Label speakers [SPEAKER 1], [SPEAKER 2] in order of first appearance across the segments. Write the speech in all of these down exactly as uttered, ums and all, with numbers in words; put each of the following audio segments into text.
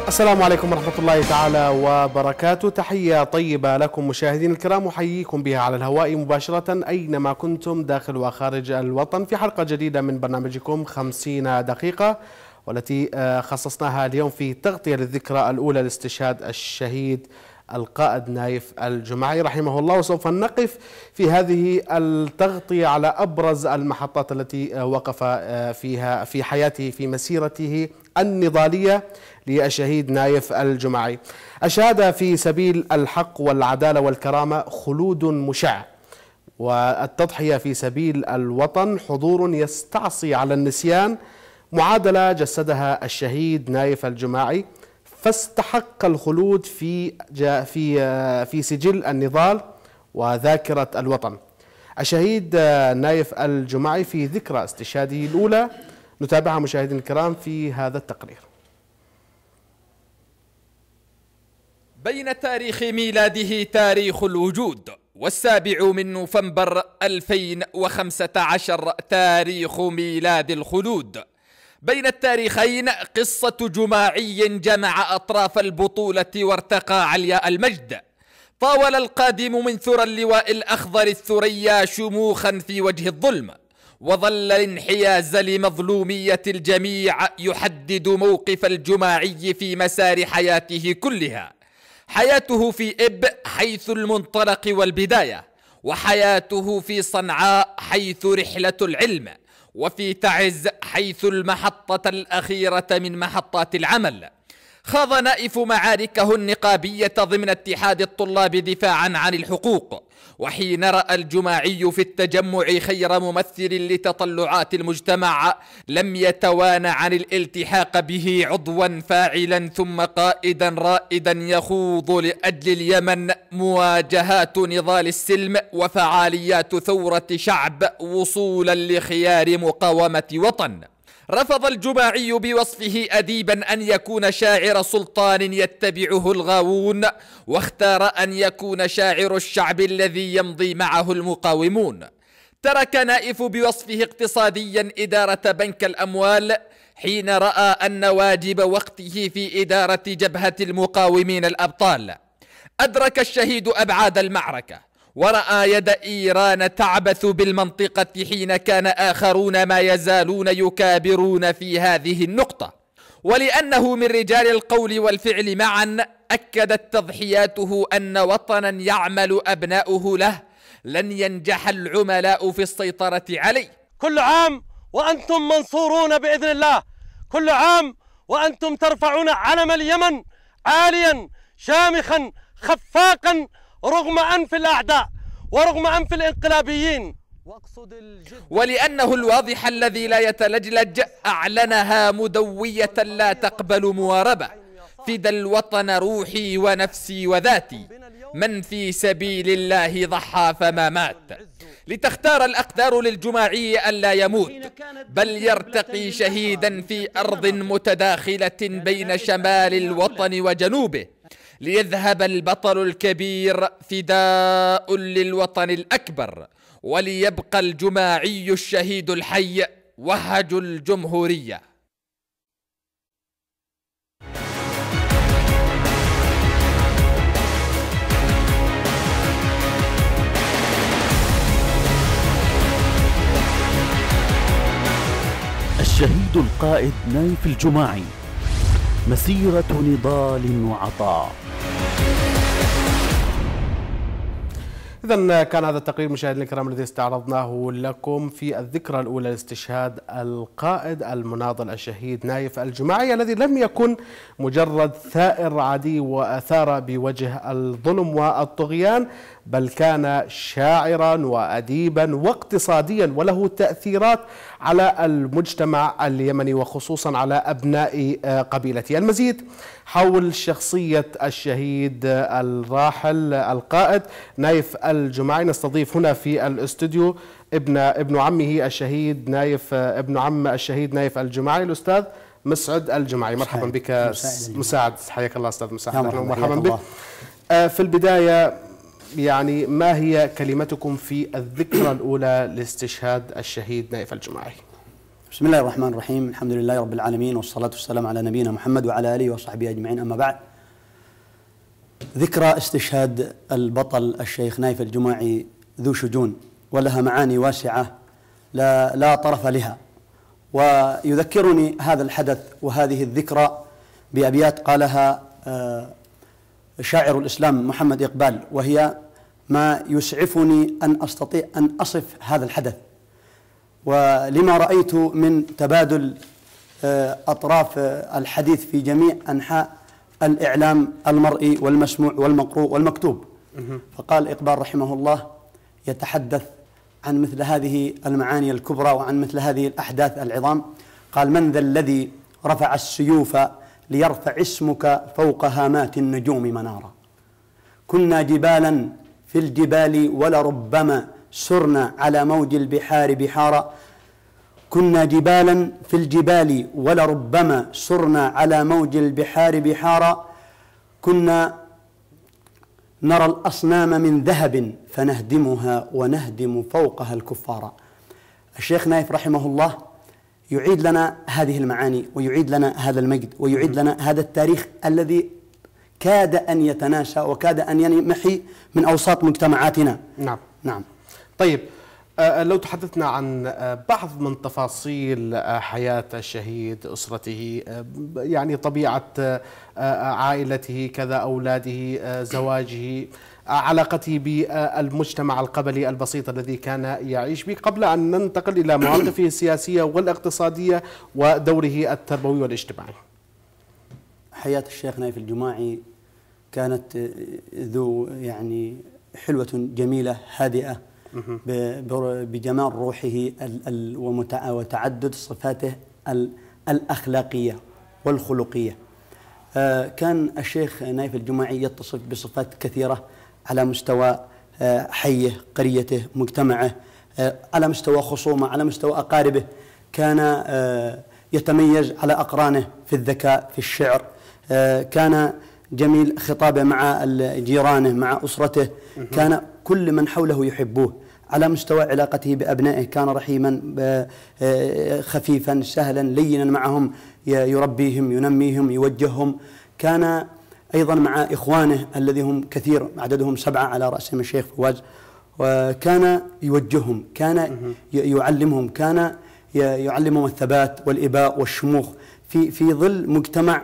[SPEAKER 1] السلام عليكم ورحمة الله تعالى وبركاته. تحية طيبة لكم مشاهدين الكرام، أحييكم بها على الهواء مباشرة أينما كنتم داخل وخارج الوطن في حلقة جديدة من برنامجكم خمسين دقيقة، والتي خصصناها اليوم في تغطية للذكرى الأولى لاستشهاد الشهيد القائد نايف الجماعي رحمه الله. وسوف نقف في هذه التغطية على أبرز المحطات التي وقف فيها في حياته في مسيرته النضالية للشهيد نايف الجماعي. الشهادة في سبيل الحق والعدالة والكرامة خلود مشع، والتضحية في سبيل الوطن حضور يستعصي على النسيان، معادلة جسدها الشهيد نايف الجماعي فاستحق الخلود في في في سجل النضال وذاكرة الوطن. الشهيد نايف الجماعي في ذكرى استشهاده الأولى، نتابعها مشاهدينا الكرام في هذا التقرير.
[SPEAKER 2] بين تاريخ ميلاده تاريخ الوجود، والسابع من نوفمبر ألفين وخمسة عشر تاريخ ميلاد الخلود. بين التاريخين قصة جماعي جمع أطراف البطولة وارتقى علياء المجد. طاول القادم من ثرى اللواء الأخضر الثريا شموخا في وجه الظلم، وظل الانحياز لمظلومية الجميع يحدد موقف الجماعي في مسار حياته كلها. حياته في إب حيث المنطلق والبداية، وحياته في صنعاء حيث رحلة العلم، وفي تعز حيث المحطة الأخيرة من محطات العمل. خاض نائف معاركه النقابية ضمن اتحاد الطلاب دفاعا عن الحقوق، وحين رأى الجماعي في التجمع خير ممثل لتطلعات المجتمع لم يتوان عن الالتحاق به عضوا فاعلا ثم قائدا رائدا يخوض لأجل اليمن مواجهات نضال السلم وفعاليات ثورة شعب وصولا لخيار مقاومة وطن. رفض الجماعي بوصفه أديبا أن يكون شاعر سلطان يتبعه الغاوون، واختار أن يكون شاعر الشعب الذي يمضي معه المقاومون. ترك نائف بوصفه اقتصاديا إدارة بنك الأموال حين رأى أن واجب وقته في إدارة جبهة المقاومين الأبطال. أدرك الشهيد أبعاد المعركة، ورأى يد إيران تعبث بالمنطقة حين كان آخرون ما يزالون يكابرون في هذه النقطة. ولأنه من رجال القول والفعل معا، أكدت تضحياته أن وطنا يعمل أبناؤه له لن ينجح العملاء في السيطرة عليه.
[SPEAKER 3] كل عام وأنتم منصورون بإذن الله، كل عام وأنتم ترفعون علم اليمن عاليا شامخا خفاقا رغم أنف الأعداء ورغم أنف الانقلابيين.
[SPEAKER 2] ولأنه الواضح الذي لا يتلجلج أعلنها مدوية لا تقبل مواربة: فدى الوطن روحي ونفسي وذاتي، من في سبيل الله ضحى فما مات. لتختار الأقدار للجماعي ألا يموت، بل يرتقي شهيدا في أرض متداخلة بين شمال الوطن وجنوبه، ليذهب البطل الكبير فداء للوطن الأكبر، وليبقى الجماعي الشهيد الحي وهج الجمهورية.
[SPEAKER 4] الشهيد القائد نايف الجماعي، مسيرة نضال وعطاء.
[SPEAKER 1] إذن كان هذا التقرير مشاهدينا الكرام الذي استعرضناه لكم في الذكرى الأولى لاستشهاد القائد المناضل الشهيد نايف الجماعي، الذي لم يكن مجرد ثائر عادي وأثار بوجه الظلم والطغيان، بل كان شاعرا وأديبا واقتصاديا، وله تأثيرات على المجتمع اليمني وخصوصا على أبناء قبيلته. المزيد حول شخصية الشهيد الراحل القائد نايف الجماعي نستضيف هنا في الاستوديو ابن ابن عمه الشهيد نايف ابن عم الشهيد نايف الجماعي، الأستاذ مسعد الجماعي. مرحبا بك مساعد. حياك الله أستاذ مساعد. مرحبا بك. في البداية، يعني ما هي كلمتكم في الذكرى الأولى لاستشهاد الشهيد نايف الجماعي؟
[SPEAKER 5] بسم الله الرحمن الرحيم، الحمد لله رب العالمين، والصلاة والسلام على نبينا محمد وعلى آله وصحبه أجمعين، أما بعد. ذكرى استشهاد البطل الشيخ نايف الجماعي ذو شجون، ولها معاني واسعة لا, لا طرف لها. ويذكرني هذا الحدث وهذه الذكرى بأبيات قالها شاعر الإسلام محمد إقبال، وهي ما يسعفني أن أستطيع أن أصف هذا الحدث، ولما رأيت من تبادل أطراف الحديث في جميع أنحاء الإعلام المرئي والمسموع والمقروء والمكتوب. فقال إقبال رحمه الله يتحدث عن مثل هذه المعاني الكبرى وعن مثل هذه الأحداث العظام، قال: من ذا الذي رفع السيوف ليرفع اسمك فوق هامات النجوم منارا، كنا جبالا في الجبال ولربما سرنا على موج البحار بحارا، كنا جبالا في الجبال ولربما سرنا على موج البحار بحارا، كنا نرى الأصنام من ذهب فنهدمها ونهدم فوقها الكفار. الشيخ نايف رحمه الله يعيد لنا هذه المعاني، ويعيد لنا هذا المجد، ويعيد لنا هذا التاريخ الذي كاد أن يتناسى وكاد أن ينمحي من أوساط مجتمعاتنا.
[SPEAKER 1] نعم
[SPEAKER 5] نعم.
[SPEAKER 1] طيب، لو تحدثنا عن بعض من تفاصيل حياة الشهيد، أسرته، يعني طبيعة عائلته، كذا أولاده، زواجه، علاقته بالمجتمع القبلي البسيط الذي كان يعيش به، قبل أن ننتقل إلى مواقفه السياسية والاقتصادية ودوره التربوي والاجتماعي.
[SPEAKER 5] حياة الشيخ نايف الجماعي كانت ذو يعني حلوة جميلة هادئة بجمال روحه وتعدد صفاته الأخلاقية والخلقية. كان الشيخ نايف الجماعي يتصف بصفات كثيرة على مستوى حيه، قريته، مجتمعه، على مستوى خصومه، على مستوى أقاربه. كان يتميز على أقرانه في الذكاء، في الشعر، كان جميل خطابه مع جيرانه، مع أسرته، كان كل من حوله يحبوه. على مستوى علاقته بأبنائه كان رحيما خفيفا سهلا لينا معهم، يربيهم، ينميهم، يوجههم. كان أيضا مع إخوانه الذي هم كثير، عددهم سبعة على رأسهم الشيخ فواز، وكان يوجههم، كان يعلمهم، كان يعلمهم الثبات والإباء والشموخ في في ظل مجتمع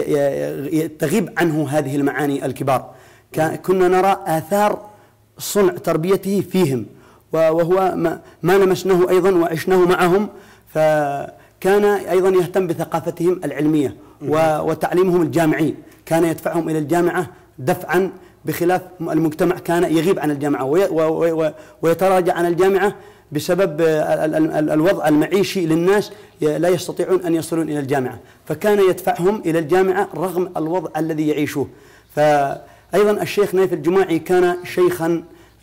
[SPEAKER 5] تغيب عنه هذه المعاني الكبار. كنا نرى آثار صنع تربيته فيهم، وهو ما لمسناه أيضا وعشناه معهم. فكان أيضا يهتم بثقافتهم العلمية وتعليمهم الجامعي، كان يدفعهم إلى الجامعة دفعا، بخلاف المجتمع كان يغيب عن الجامعة ويتراجع عن الجامعة بسبب الوضع المعيشي للناس، لا يستطيعون أن يصلون إلى الجامعة، فكان يدفعهم إلى الجامعة رغم الوضع الذي يعيشوه. فأيضا الشيخ نايف الجماعي كان شيخا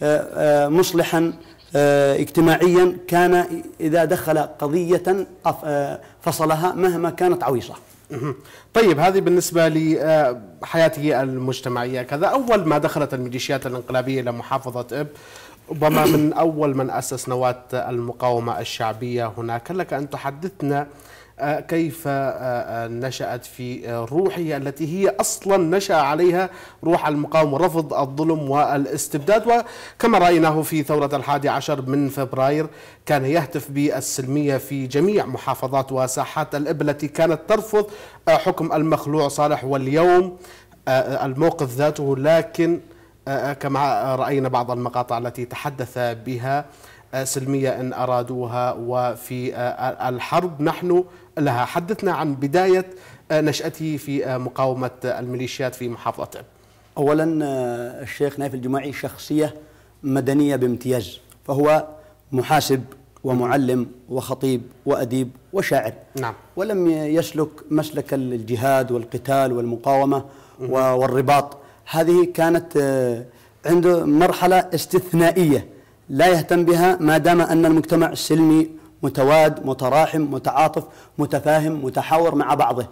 [SPEAKER 5] مصلحا اجتماعيا، كان إذا دخل قضية فصلها مهما كانت عويصة.
[SPEAKER 1] طيب، هذه بالنسبة لحياته المجتمعية. كذا أول ما دخلت الميليشيات الانقلابية إلى محافظة إب، ربما من أول من أسس نواة المقاومة الشعبية هناك، لك أن تحدثنا كيف نشأت في روحه التي هي أصلا نشأ عليها روح المقاومة ورفض الظلم والاستبداد. وكما رأيناه في ثورة الحادي عشر من فبراير كان يهتف بالسلمية في جميع محافظات وساحات الإب التي كانت ترفض حكم المخلوع صالح، واليوم الموقف ذاته. لكن كما رأينا بعض المقاطع التي تحدث بها سلمية إن أرادوها، وفي الحرب نحن لها. حدثنا عن بداية نشأته في مقاومة الميليشيات في محافظة إب.
[SPEAKER 5] أولا الشيخ نايف الجماعي شخصية مدنية بامتياز، فهو محاسب ومعلم وخطيب وأديب وشاعر.
[SPEAKER 1] نعم.
[SPEAKER 5] ولم يسلك مسلك الجهاد والقتال والمقاومة والرباط. هذه كانت عنده مرحلة استثنائية لا يهتم بها ما دام أن المجتمع سلمي متواد متراحم متعاطف متفاهم متحاور مع بعضه.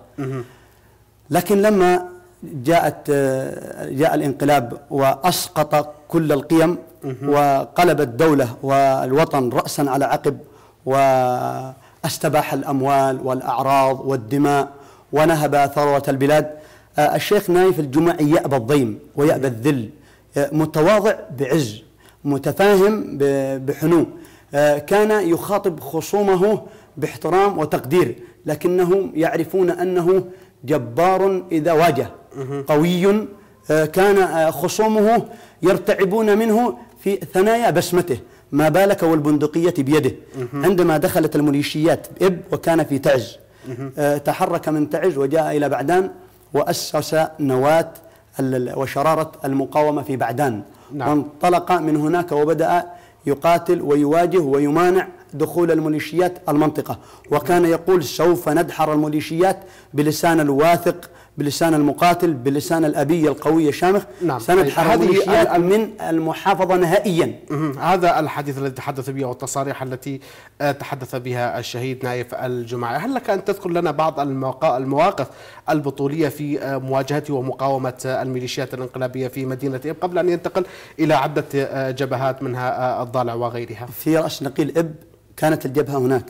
[SPEAKER 5] لكن لما جاءت جاء الانقلاب وأسقط كل القيم وقلب الدولة والوطن رأسا على عقب، استباح الأموال والأعراض والدماء ونهب ثروة البلاد. الشيخ نايف الجمعي يأبى الضيم ويأبى الذل، متواضع بعز، متفاهم بحنو، كان يخاطب خصومه باحترام وتقدير، لكنهم يعرفون أنه جبار إذا واجه، قوي. كان خصومه يرتعبون منه في ثنايا بسمته، ما بالك والبندقية بيده. عندما دخلت الميليشيات بإب وكان في تعز، تحرك من تعز وجاء إلى بعدان وأسس نواة وشرارة المقاومة في بعدان. نعم. وانطلق من هناك وبدأ يقاتل ويواجه ويمانع دخول الميليشيات المنطقة، وكان يقول سوف ندحر الميليشيات بلسان الواثق، بلسان المقاتل، بلسان الأبي القوي الشامخ. نعم. سندحر الميليشيات من المحافظة نهائيا.
[SPEAKER 1] هذا الحديث الذي تحدث به والتصاريح التي تحدث بها الشهيد نايف الجمعي. هل لك أن تذكر لنا بعض المواقف البطولية في مواجهة ومقاومة الميليشيات الانقلابية في مدينة إب قبل أن ينتقل إلى عدة جبهات منها الضالع وغيرها؟
[SPEAKER 5] في رأس نقيل إب كانت الجبهة هناك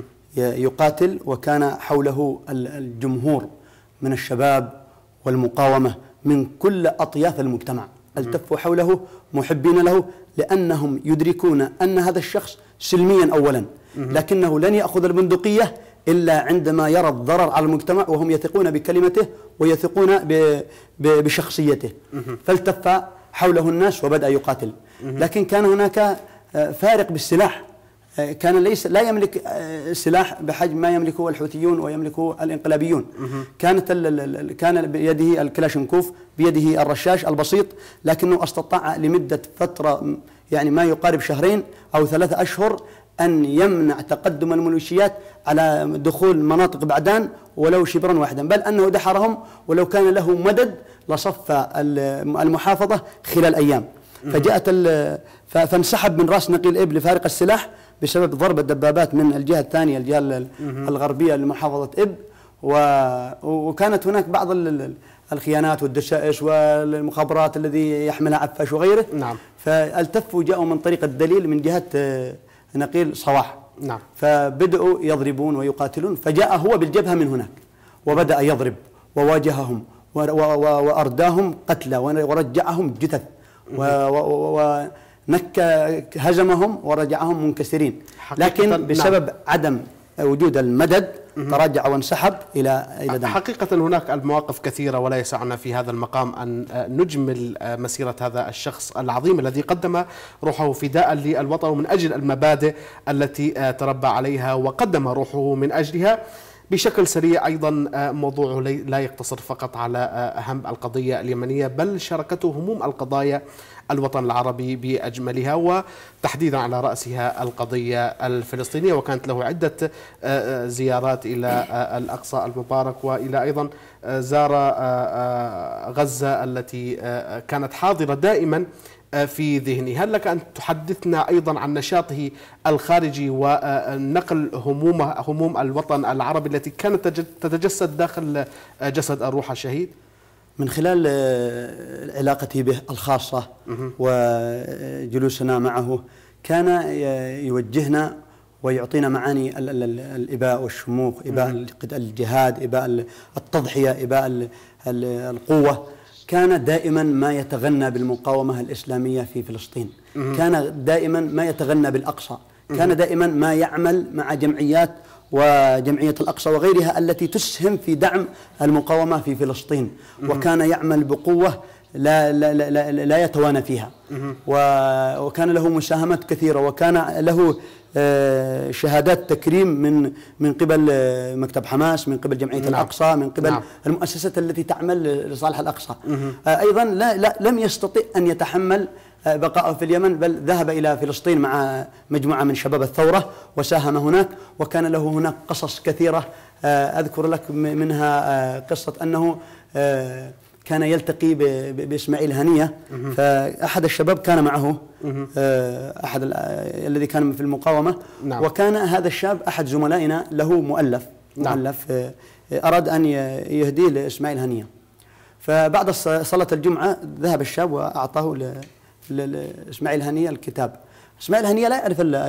[SPEAKER 5] يقاتل، وكان حوله الجمهور من الشباب والمقاومة من كل أطياف المجتمع، التفوا حوله محبين له، لأنهم يدركون أن هذا الشخص سلميا أولا، لكنه لن يأخذ البندقية إلا عندما يرى الضرر على المجتمع، وهم يثقون بكلمته ويثقون بشخصيته. فالتف حوله الناس وبدأ يقاتل، لكن كان هناك فارق بالسلاح. كان ليس لا يملك سلاح بحجم ما يملكه الحوثيون ويملكه الانقلابيون. كانت كان بيده الكلاشنكوف، بيده الرشاش البسيط، لكنه استطاع لمدة فترة يعني ما يقارب شهرين أو ثلاثة أشهر أن يمنع تقدم الميليشيات على دخول مناطق بعدان ولو شبرا واحدا، بل أنه دحرهم، ولو كان له مدد لصف المحافظة خلال أيام. فجاءت فانسحب من رأس نقيل إب لفارق السلاح بسبب ضرب الدبابات من الجهة الثانية، الجهة الغربية لمحافظة إب، وكانت هناك بعض الخيانات والدسائس والمخابرات الذي يحملها عفاش وغيره. نعم. فالتفوا جاءوا من طريق الدليل من جهة نقيل صواح. نعم. فبدأوا يضربون ويقاتلون، فجاء هو بالجبهة من هناك وبدأ يضرب وواجههم وأرداهم قتلى ورجعهم جثث ونك هزمهم ورجعهم منكسرين، لكن بسبب نعم. عدم وجود المدد تراجع وانسحب إلى إلى دم.
[SPEAKER 1] حقيقة هناك المواقف كثيرة ولا يسعنا في هذا المقام أن نجمل مسيرة هذا الشخص العظيم الذي قدم روحه فداء للوطن ومن أجل المبادئ التي تربى عليها وقدم روحه من أجلها. بشكل سريع أيضا موضوعه لا يقتصر فقط على أهم القضية اليمنية، بل شاركته هموم القضايا الوطن العربي بأجملها، وتحديدا على رأسها القضية الفلسطينية، وكانت له عدة زيارات إلى الأقصى المبارك، وإلى أيضا زار غزة التي كانت حاضرة دائما في ذهني. هل لك أن تحدثنا أيضا عن نشاطه الخارجي ونقل هموم هموم الوطن العربي التي كانت تتجسد داخل جسد الروح الشهيد؟
[SPEAKER 5] من خلال علاقتي به الخاصة وجلوسنا معه كان يوجهنا ويعطينا معاني الإباء والشموخ، إباء الجهاد، إباء التضحية، إباء القوة. كان دائما ما يتغنى بالمقاومة الإسلامية في فلسطين، كان دائما ما يتغنى بالأقصى، كان دائما ما يعمل مع جمعيات وجمعية الأقصى وغيرها التي تسهم في دعم المقاومة في فلسطين، وكان يعمل بقوة لا, لا, لا, لا يتوانى فيها، وكان له مساهمات كثيرة، وكان له شهادات تكريم من من قبل مكتب حماس، من قبل جمعية نعم. الأقصى، من قبل نعم. المؤسسات التي تعمل لصالح الأقصى. أيضا لا, لا لم يستطيع أن يتحمل بقاءه في اليمن، بل ذهب إلى فلسطين مع مجموعة من شباب الثورة وساهم هناك، وكان له هناك قصص كثيرة أذكر لك منها قصة أنه كان يلتقي بإسماعيل هنية، فأحد الشباب كان معه أحد الذي كان في المقاومة نعم. وكان هذا الشاب أحد زملائنا له مؤلف نعم. مؤلف أراد أن يهديه لإسماعيل هنية، فبعد صلاة الجمعة ذهب الشاب وأعطاه لإسماعيل هنية الكتاب. إسماعيل هنية لا يعرف الشاب،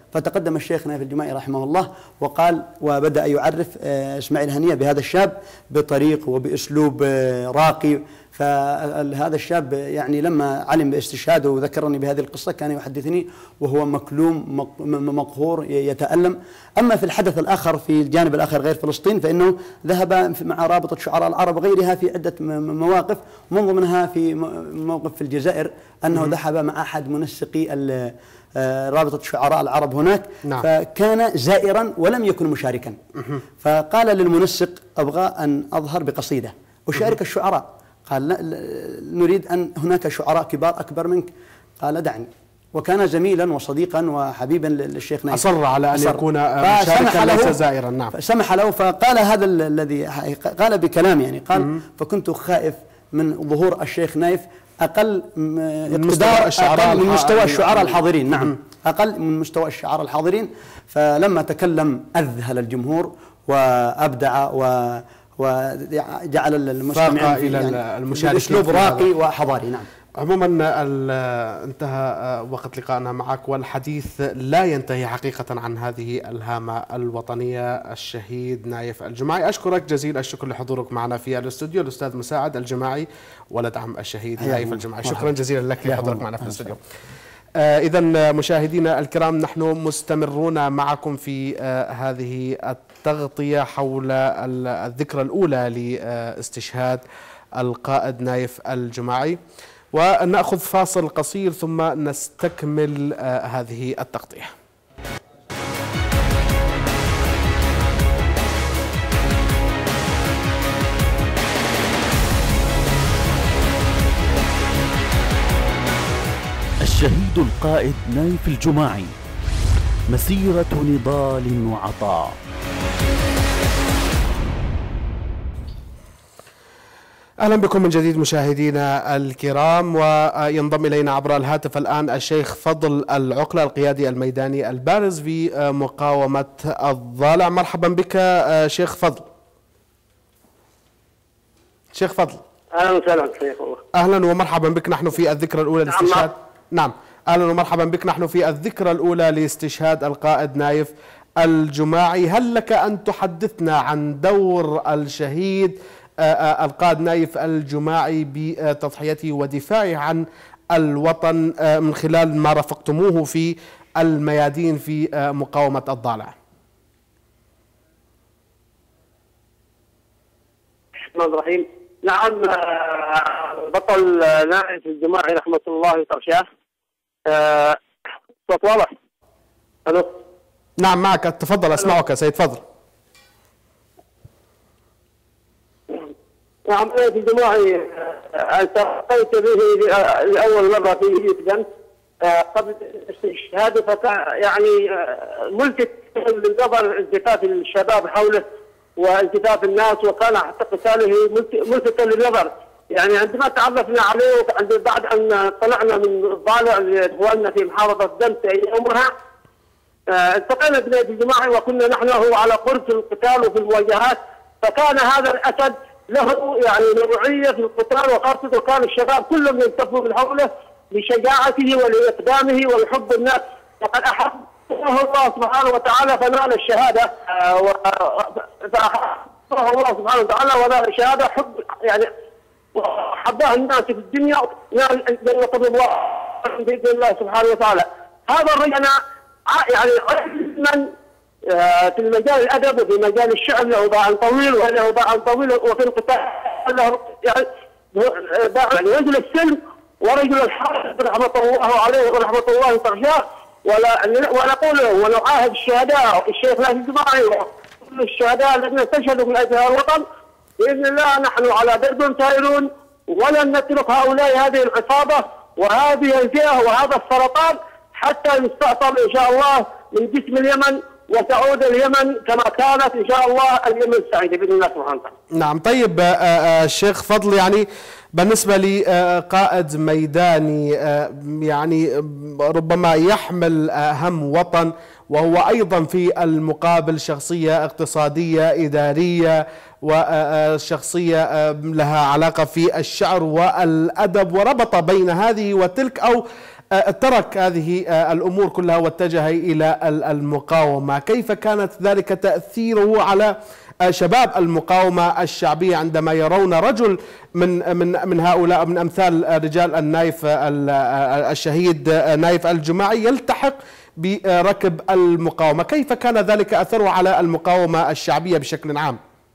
[SPEAKER 5] فتقدم الشيخ نايف الجماعي رحمه الله وقال وبدأ يعرف إسماعيل هنية بهذا الشاب بطريق وبأسلوب راقي. فهذا الشاب يعني لما علم باستشهاده وذكرني بهذه القصة كان يحدثني وهو مكلوم مقهور يتألم. أما في الحدث الآخر في الجانب الآخر غير فلسطين فإنه ذهب مع رابطة شعراء العرب وغيرها في عدة مواقف، من ضمنها في موقف في الجزائر أنه ذهب مع أحد منسقي رابطة شعراء العرب هناك. نعم. فكان زائرا ولم يكن مشاركا، فقال للمنسق أبغى أن أظهر بقصيدة أشارك الشعراء. قال لا نريد أن هناك شعراء كبار أكبر منك. قال دعني، وكان زميلا وصديقا وحبيبا للشيخ نايف،
[SPEAKER 1] أصر على أن أصر. يكون مشاركا ليس زائرا. نعم.
[SPEAKER 5] سمح له. فقال هذا الذي قال بكلام يعني قال م- فكنت خائف من ظهور الشيخ نايف أقل اقتدار الشعراء من مستوى الشعراء الحاضرين. نعم، أقل من مستوى الشعراء الحاضرين. فلما تكلم أذهل الجمهور وأبدع و وجعل المستمعين
[SPEAKER 1] إلى يعني المشاركين
[SPEAKER 5] بأسلوب راقي وحضاري. نعم.
[SPEAKER 1] عموما انتهى وقت لقائنا معك، والحديث لا ينتهي حقيقة عن هذه الهامة الوطنية الشهيد نايف الجماعي. أشكرك جزيل الشكر لحضورك معنا في الاستوديو الأستاذ مساعد الجماعي ولد عم الشهيد نايف الجماعي. شكرا جزيلا لك لحضورك معنا في الاستوديو. آه إذا مشاهدينا الكرام، نحن مستمرون معكم في آه هذه التغطية حول الذكرى الأولى لاستشهاد القائد نايف الجماعي، ونأخذ فاصل قصير ثم نستكمل آه هذه التغطية.
[SPEAKER 4] الشهيد القائد نايف الجماعي، مسيرة نضال وعطاء.
[SPEAKER 1] أهلا بكم من جديد مشاهدينا الكرام، وينضم إلينا عبر الهاتف الآن الشيخ فضل العقلة القيادي الميداني البارز في مقاومة الضالع. مرحبا بك شيخ فضل. شيخ فضل،
[SPEAKER 6] أهلا وسهلا شيخ والله.
[SPEAKER 1] أهلا ومرحبا بك. نحن في الذكرى الأولى لاستشهاد نعم أهلا ومرحبا بك. نحن في الذكرى الأولى لاستشهاد القائد نايف الجماعي. هل لك أن تحدثنا عن دور الشهيد القائد نايف الجماعي بتضحيته ودفاعه عن الوطن من خلال ما رافقتموه في الميادين في مقاومة الضالع؟
[SPEAKER 6] الرحمن الرحيم. نعم، بطل نايف الجماعي رحمة الله تغشاه. صوت واضح؟ الو.
[SPEAKER 1] نعم معك، تفضل اسمعك سيد فضل.
[SPEAKER 6] نعم، نايف الجماعي التقيت به لأول مرة في يتجن قبل استشهاده، فكان يعني ملفت للنظر التفات الشباب حوله والتفاف الناس، وكان حتى قتاله ملفتا للنظر. يعني عندما تعرفنا عليه بعد ان طلعنا من الضالع لاخواننا في محافظه دمت يومها، التقينا بنادي الجماعي وكنا نحن هو على قرب في القتال وفي المواجهات، فكان هذا الاسد له يعني نوعيه في القتال، وخاصه كان الشباب كلهم يلتفوا من حوله لشجاعته ولاقدامه ولحب الناس، وقد احب الله سبحانه وتعالى فنال الشهاده، فأحبه الله سبحانه وتعالى ونال الشهاده حب يعني وحباه الناس في الدنيا، نال جنة الله باذن الله سبحانه وتعالى. هذا الرجل انا يعني علما في المجال الادب وفي مجال الشعر له باع طويل وله باع طويل، وفي القتال له يعني يعني رجل السلم ورجل الحرب رحمه الله عليه ورحمه الله تغشاه. ولا ونقول ونعاهد الشهداء الشيخ نايف الجماعي وكل الشهداء الذين استشهدوا من اجل الوطن باذن الله نحن على درب سائرون، ولن نترك هؤلاء هذه العصابه وهذه الفئه وهذا السرطان حتى يستأصل ان شاء الله من جسم اليمن وتعود اليمن كما كانت ان شاء الله اليمن السعيده باذن الله سبحانه وتعالى.
[SPEAKER 1] نعم. طيب الشيخ فضل، يعني بالنسبة لقائد ميداني يعني ربما يحمل هم وطن، وهو أيضا في المقابل شخصية اقتصادية إدارية وشخصية لها علاقة في الشعر والأدب، وربط بين هذه وتلك، أو ترك هذه الأمور كلها واتجه إلى المقاومة. كيف كانت ذلك تأثيره على شباب المقاومة الشعبية عندما يرون رجل من من من هؤلاء من أمثال رجال النايف الشهيد نايف الجماعي يلتحق بركب المقاومة؟ كيف كان ذلك أثره على المقاومة الشعبية بشكل عام؟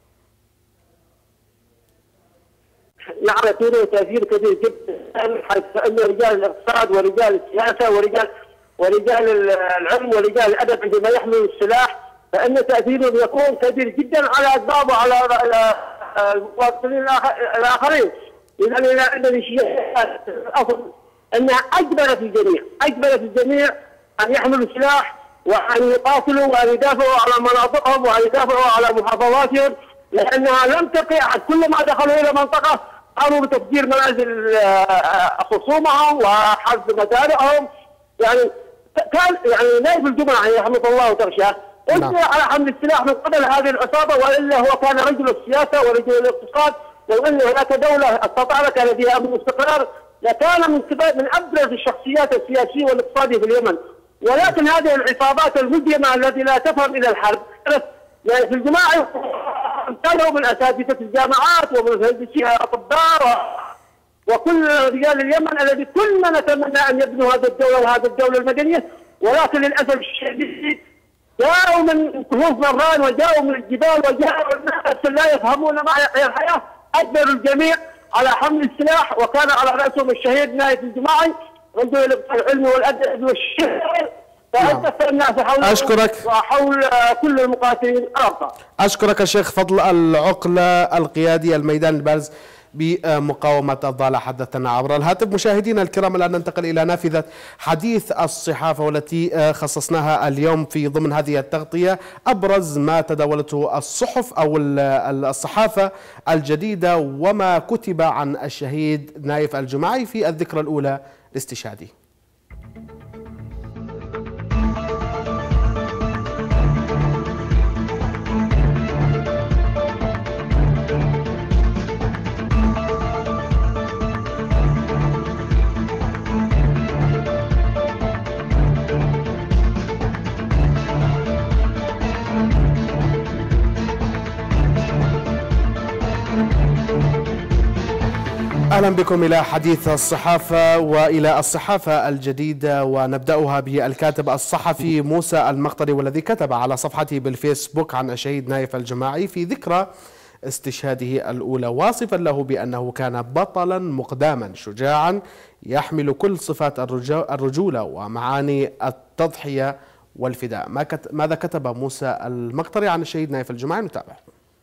[SPEAKER 6] نعم، له تأثير كبير جدا، حيث أن رجال الاقتصاد ورجال السياسة ورجال ورجال العلم ورجال الأدب عندما يحملوا السلاح فإن تأثيرهم يكون كبير جدا على أسباب وعلى المواطنين الآخرين. إذا إلى أن الأصل أنها أجبرت الجميع، أجبرت الجميع أن يحملوا السلاح وأن يقاتلوا وأن يدافعوا على مناطقهم وأن يدافعوا على محافظاتهم، لأنها لم تقع. كلما دخلوا إلى منطقة قاموا بتفجير منازل خصومهم وحرب مزارعهم. يعني كان يعني نايف الجماعي رحمه الله وتغشاه أجبر على حمل السلاح من قبل هذه العصابة، وإلا هو كان رجل السياسة ورجل الاقتصاد. لو أن هناك دولة استطاع كان فيها أمن واستقرار لكان من من أبرز الشخصيات السياسية والاقتصادية في اليمن. ولكن هذه العصابات المجرمة التي لا تفهم إلى الحرب نايف الجماعي امتلوا من أساتذة الجامعات ومن مهندسي أطباء وكل رجال اليمن الذي كلنا نتمنى أن يبنوا هذه الدولة وهذه الدولة المدنية، ولكن للأسف الشديد جاءوا من كهوف مران وجاءوا من الجبال وجاءوا الناس لا يفهمون ما يحيى الحياة. أجبروا الجميع على حمل السلاح، وكان على رأسهم الشهيد نايف الجماعي رجل العلم والأدب والشعر. فأتأثر الناس حول
[SPEAKER 1] أشكرك
[SPEAKER 6] وحول كل المقاتلين الأبطال.
[SPEAKER 1] أشكرك الشيخ فضل العقلة القيادي الميدان البارز بمقاومة الضالع حدثنا عبر الهاتف. مشاهدينا الكرام، الآن ننتقل إلى نافذة حديث الصحافة والتي خصصناها اليوم في ضمن هذه التغطية أبرز ما تداولته الصحف أو الصحافة الجديدة وما كتب عن الشهيد نايف الجماعي في الذكرى الأولى لاستشهاده. أهلا بكم إلى حديث الصحافة وإلى الصحافة الجديدة، ونبدأها بالكاتب الصحفي موسى المقطري والذي كتب على صفحته بالفيسبوك عن الشهيد نايف الجماعي في ذكرى استشهاده الأولى، واصفا له بأنه كان بطلا مقداما شجاعا يحمل كل صفات الرجولة ومعاني التضحية والفداء. ماذا كتب موسى المقطري عن الشهيد نايف الجماعي؟ نتابع.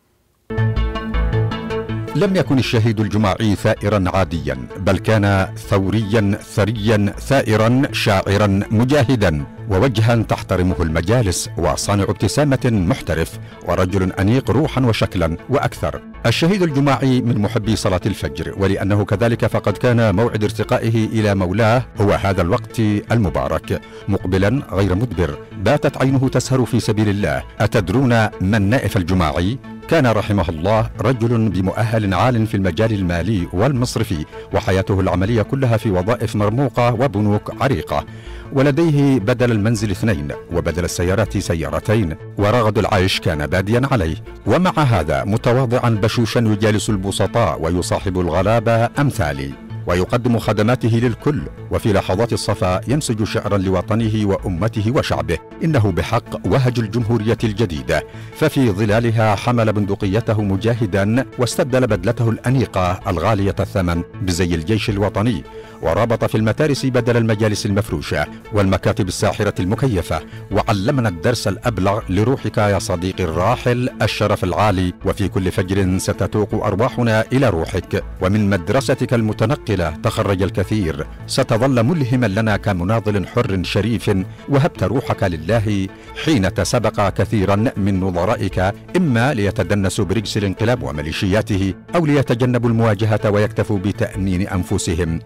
[SPEAKER 7] لم يكن الشهيد الجماعي ثائرا عاديا، بل كان ثوريا ثريا ثائرا شاعرا مجاهدا ووجها تحترمه المجالس وصانع ابتسامة محترف ورجل أنيق روحا وشكلا وأكثر. الشهيد الجماعي من محبي صلاة الفجر، ولأنه كذلك فقد كان موعد ارتقائه إلى مولاه هو هذا الوقت المبارك. مقبلا غير مدبر باتت عينه تسهر في سبيل الله. أتدرون من نائف الجماعي؟ كان رحمه الله رجل بمؤهل عال في المجال المالي والمصرفي، وحياته العملية كلها في وظائف مرموقة وبنوك عريقة، ولديه بدل المنزل اثنين وبدل السيارات سيارتين، ورغد العيش كان باديا عليه. ومع هذا متواضعا بشوشا يجالس البسطاء ويصاحب الغلابة أمثالي، ويقدم خدماته للكل، وفي لحظات الصفا ينسج شعرا لوطنه وأمته وشعبه. إنه بحق وهج الجمهورية الجديدة، ففي ظلالها حمل بندقيته مجاهدا واستبدل بدلته الأنيقة الغالية الثمن بزي الجيش الوطني، ورابط في المتارس بدل المجالس المفروشة والمكاتب الساحرة المكيفة، وعلمنا الدرس الأبلغ لروحك يا صديقي الراحل الشرف العالي. وفي كل فجر ستتوق أرواحنا إلى روحك، ومن مدرستك المتنقلة تخرج الكثير، ستظل ملهما لنا كمناضل حر شريف، وهبت روحك لله حين تسبق كثيرا من نظرائك، إما ليتدنسوا برجس الانقلاب وميليشياته، أو ليتجنبوا المواجهة ويكتفوا بتأمين أنفسهم، فيما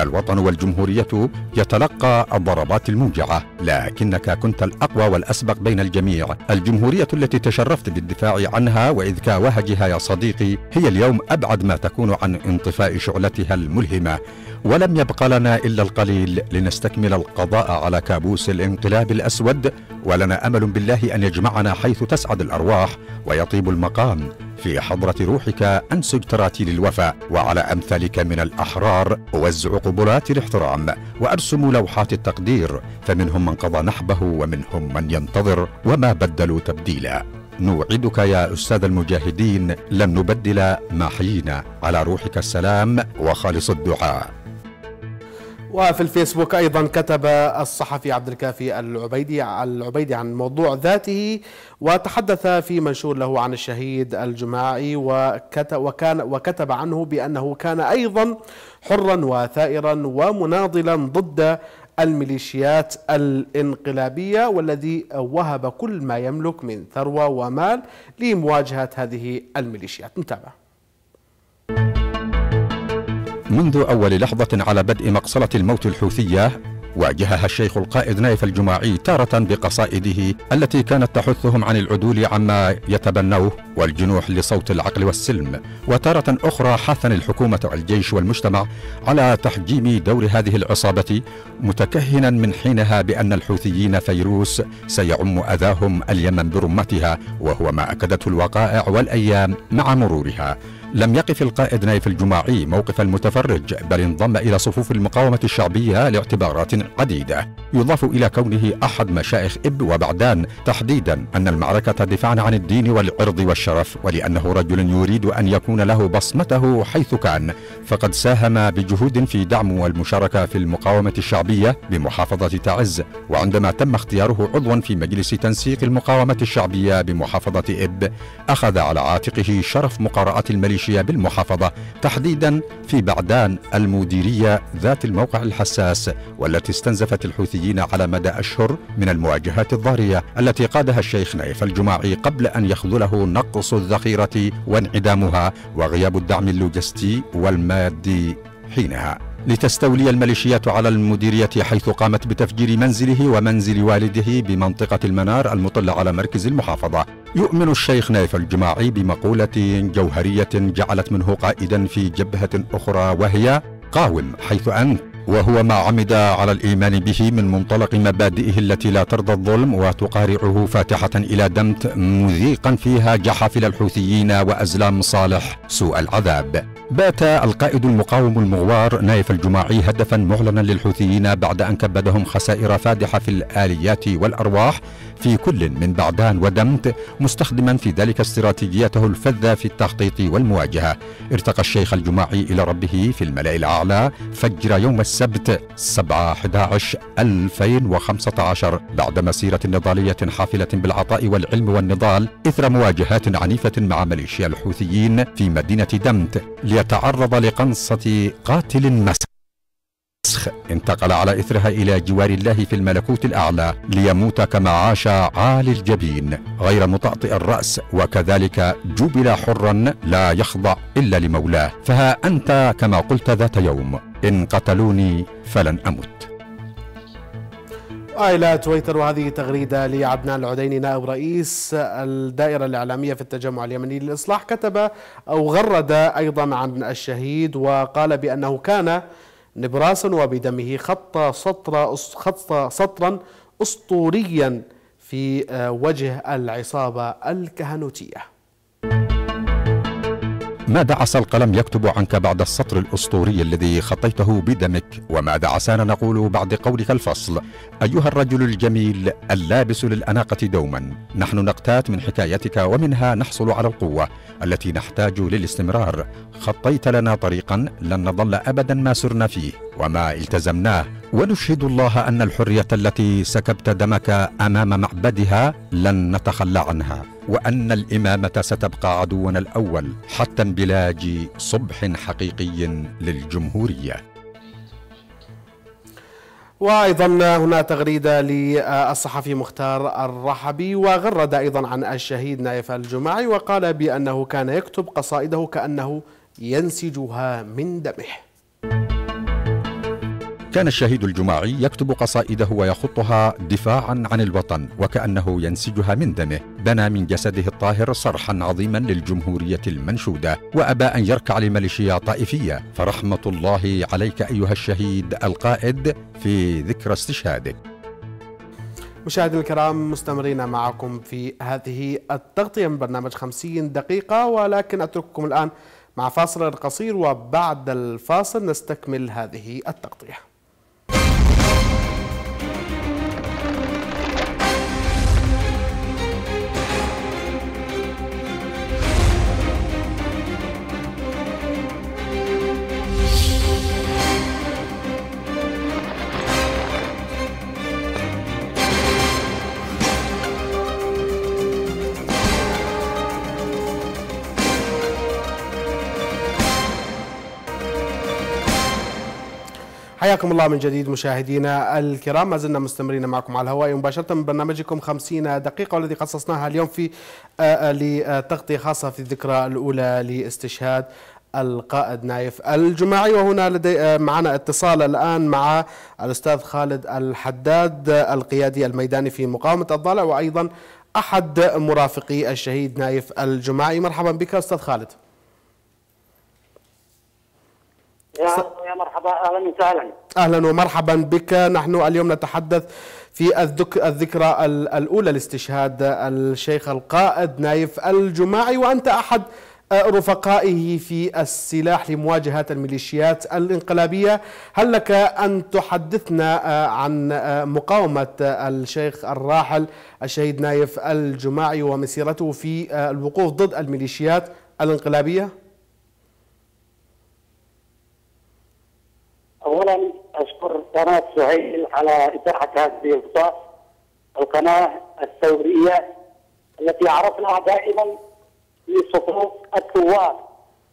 [SPEAKER 7] الوطن والجمهورية يتلقى الضربات الموجعة، لكنك كنت الأقوى والأسبق بين الجميع. الجمهورية التي تشرفت بالدفاع عنها وإذكاء وهجها يا صديقي هي اليوم أبعد ما تكون عن انطفاء شعلتها الملهمة، ولم يبق لنا إلا القليل لنستكمل القضاء على كابوس الانقلاب الأسود، ولنا أمل بالله أن يجمعنا حيث تسعد الأرواح ويطيب المقام. في حضرة روحك أنسج تراتيل الوفاء، وعلى أمثالك من الأحرار أوزع قبلات الاحترام وأرسم لوحات التقدير، فمنهم من قضى نحبه ومنهم من ينتظر وما بدلوا تبديلا. نوعدك يا أستاذ المجاهدين لن نبدل ما حيينا. على روحك السلام وخالص الدعاء.
[SPEAKER 1] وفي الفيسبوك أيضا كتب الصحفي عبد الكافي العبيدي العبيدي عن موضوع ذاته، وتحدث في منشور له عن الشهيد الجماعي، وكتب, وكان وكتب عنه بأنه كان أيضا حرا وثائرا ومناضلا ضد الميليشيات الانقلابية، والذي وهب كل ما يملك من ثروة ومال لمواجهة هذه الميليشيات. نتابع.
[SPEAKER 7] منذ أول لحظة على بدء مقصلة الموت الحوثية واجهها الشيخ القائد نايف الجماعي تارة بقصائده التي كانت تحثهم عن العدول عما يتبنوه والجنوح لصوت العقل والسلم، وتارة أخرى حثني الحكومة والجيش والمجتمع على تحجيم دور هذه العصابة، متكهنا من حينها بأن الحوثيين فيروس سيعم أذاهم اليمن برمتها، وهو ما أكدته الوقائع والأيام مع مرورها. لم يقف القائد نايف الجماعي موقف المتفرج، بل انضم إلى صفوف المقاومة الشعبية لاعتبارات عديدة، يضاف إلى كونه أحد مشايخ إب وبعدان تحديدا أن المعركة دفاعا عن الدين والعرض والشرف، ولأنه رجل يريد أن يكون له بصمته حيث كان، فقد ساهم بجهود في دعم والمشاركة في المقاومة الشعبية بمحافظة تعز، وعندما تم اختياره عضوا في مجلس تنسيق المقاومة الشعبية بمحافظة إب أخذ على عاتقه شرف مقارعة الميليشيا بالمحافظة، تحديدا في بعدان المديرية ذات الموقع الحساس، والتي استنزفت الحوثيين على مدى أشهر من المواجهات الضارية التي قادها الشيخ نايف الجماعي قبل أن يخذله نقص الذخيرة وانعدامها وغياب الدعم اللوجستي والمادي حينها، لتستولي الميليشيات على المديرية، حيث قامت بتفجير منزله ومنزل والده بمنطقة المنار المطلة على مركز المحافظة. يؤمن الشيخ نايف الجماعي بمقولة جوهرية جعلت منه قائدا في جبهة أخرى، وهي قاوم حيث أنت، وهو ما عمد على الإيمان به من منطلق مبادئه التي لا ترضى الظلم وتقارعه فاتحة إلى دمت، مذيقا فيها جحافل الحوثيين وأزلام صالح سوء العذاب. بات القائد المقاوم المغوار نايف الجماعي هدفا معلنا للحوثيين بعد أن كبدهم خسائر فادحة في الآليات والأرواح في كل من بعدان ودمت، مستخدما في ذلك استراتيجيته الفذة في التخطيط والمواجهة. ارتقى الشيخ الجماعي إلى ربه في الملأ الأعلى فجر يوم السبت سبعة أحد عشر ألفين وخمسة عشر بعد مسيرة نضالية حافلة بالعطاء والعلم والنضال إثر مواجهات عنيفة مع ميليشيا الحوثيين في مدينة دمت، ليتعرض لقنصة قاتل مسخ. انتقل على إثرها إلى جوار الله في الملكوت الأعلى ليموت كما عاش عالي الجبين غير مطأطئ الرأس، وكذلك جبل حرا لا يخضع إلا لمولاه. فها أنت كما قلت ذات يوم: إن قتلوني فلن أمت.
[SPEAKER 1] إلى تويتر، وهذه تغريدة لعدنان العديني نائب رئيس الدائرة الإعلامية في التجمع اليمني للإصلاح، كتب أو غرد أيضا عن الشهيد وقال بأنه كان نبراسا وبدمه خط سطر خط سطرا أسطوريا في وجه العصابة الكهنوتية.
[SPEAKER 7] ماذا عسى القلم يكتب عنك بعد السطر الأسطوري الذي خطيته بدمك؟ وماذا عسانا نقول بعد قولك الفصل؟ أيها الرجل الجميل اللابس للأناقة دوما، نحن نقتات من حكايتك ومنها نحصل على القوة التي نحتاج للاستمرار. خطيت لنا طريقا لن نظل أبدا ما سرنا فيه وما التزمناه، ونشهد الله أن الحرية التي سكبت دمك أمام معبدها لن نتخلى عنها، وأن الإمامة ستبقى عدونا الأول حتى انبلاج صبح حقيقي للجمهورية.
[SPEAKER 1] وأيضا هنا تغريدة للصحفي مختار الرحبي، وغرد أيضا عن الشهيد نايف الجماعي وقال بأنه كان يكتب قصائده كأنه ينسجها من دمه.
[SPEAKER 7] كان الشهيد الجماعي يكتب قصائده ويخطها دفاعا عن الوطن وكأنه ينسجها من دمه. بنى من جسده الطاهر صرحا عظيما للجمهورية المنشودة وأبى أن يركع لميليشيا طائفية. فرحمة الله عليك أيها الشهيد القائد في ذكرى استشهادك.
[SPEAKER 1] مشاهدينا الكرام، مستمرين معكم في هذه التغطية من برنامج خمسين دقيقة، ولكن أترككم الآن مع فاصل قصير، وبعد الفاصل نستكمل هذه التغطية. حياكم الله من جديد مشاهدينا الكرام، ما زلنا مستمرين معكم على الهواء مباشرة من برنامجكم خمسين دقيقة، والذي خصصناها اليوم في لتغطية خاصة في الذكرى الأولى لاستشهاد القائد نايف الجماعي. وهنا لدي معنا اتصال الآن مع الأستاذ خالد الحداد، القيادي الميداني في مقاومة الضالع وأيضا أحد مرافقي الشهيد نايف الجماعي. مرحبا بك أستاذ خالد.
[SPEAKER 6] يا مرحبا، اهلا وسهلا.
[SPEAKER 1] اهلا ومرحبا بك. نحن اليوم نتحدث في الذكرى الاولى لاستشهاد الشيخ القائد نايف الجماعي، وانت احد رفقائه في السلاح لمواجهه الميليشيات الانقلابيه. هل لك ان تحدثنا عن مقاومه الشيخ الراحل الشهيد نايف الجماعي ومسيرته في الوقوف ضد الميليشيات الانقلابيه؟
[SPEAKER 6] اولا اشكر قناه سهيل على اتاحه هذه الفرصه، القناه الثوريه التي عرفناها دائما في صفوف الثوار.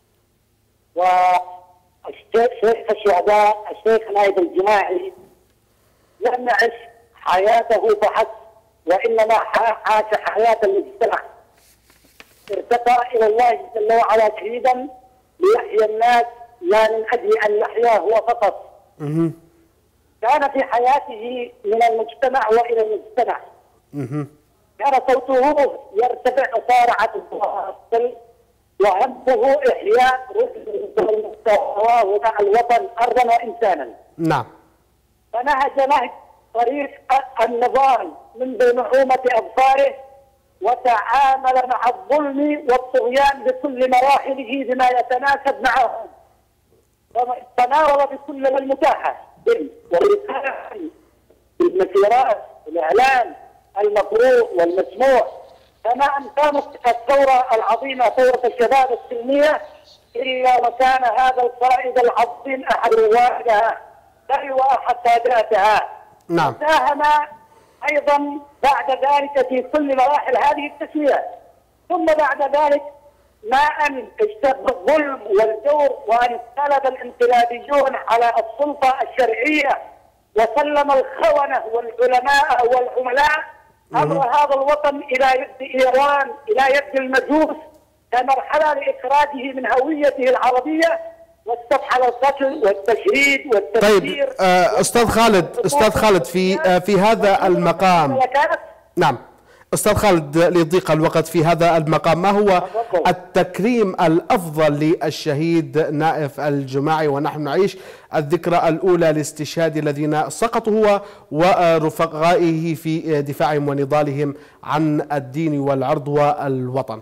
[SPEAKER 6] والشيخ الشهداء الشيخ نايف الجماعي لم يعش حياته فحسب، وانما عاش حياه المجتمع. ارتقى الى الله جل وعلا شهيدا ليحيي الناس لا من اجل ان يحياه هو فقط. كان في حياته من المجتمع والى المجتمع. كان صوته يرتفع صارعة الواصل، وهمه احياء ركن مع الوطن ارضا وانسانا.
[SPEAKER 1] نعم.
[SPEAKER 6] فنهج نهج طريق النضال منذ نعومة اظفاره، وتعامل مع الظلم والطغيان بكل مراحله بما يتناسب معهم، تناول بكل المتاحه والرسائل، المسيرات، الاعلام المقروء والمسموع. فما ان كانت الثوره العظيمه ثوره الشباب السلميه الا وكان هذا القائد العظيم احد روادها بل واحد ساداتها.
[SPEAKER 1] نعم.
[SPEAKER 6] ساهم ايضا بعد ذلك في كل مراحل هذه التسويه. ثم بعد ذلك ما ان اشتد الظلم والجور وان انقلب الانقلابيون على السلطه الشرعيه وسلم الخونه والعلماء والعملاء امر هذا الوطن الى يد ايران، الى يد المجوس، كمرحله لاخراجه من هويته العربيه واستفحل القتل والتشريد والتفجير.
[SPEAKER 1] طيب استاذ خالد، استاذ خالد في في هذا المقام. نعم أستاذ خالد، لضيق الوقت في هذا المقام، ما هو التكريم الأفضل للشهيد نايف الجماعي ونحن نعيش الذكرى الأولى لاستشهاد الذين سقطوا هو ورفقائه في دفاعهم ونضالهم عن الدين والعرض والوطن؟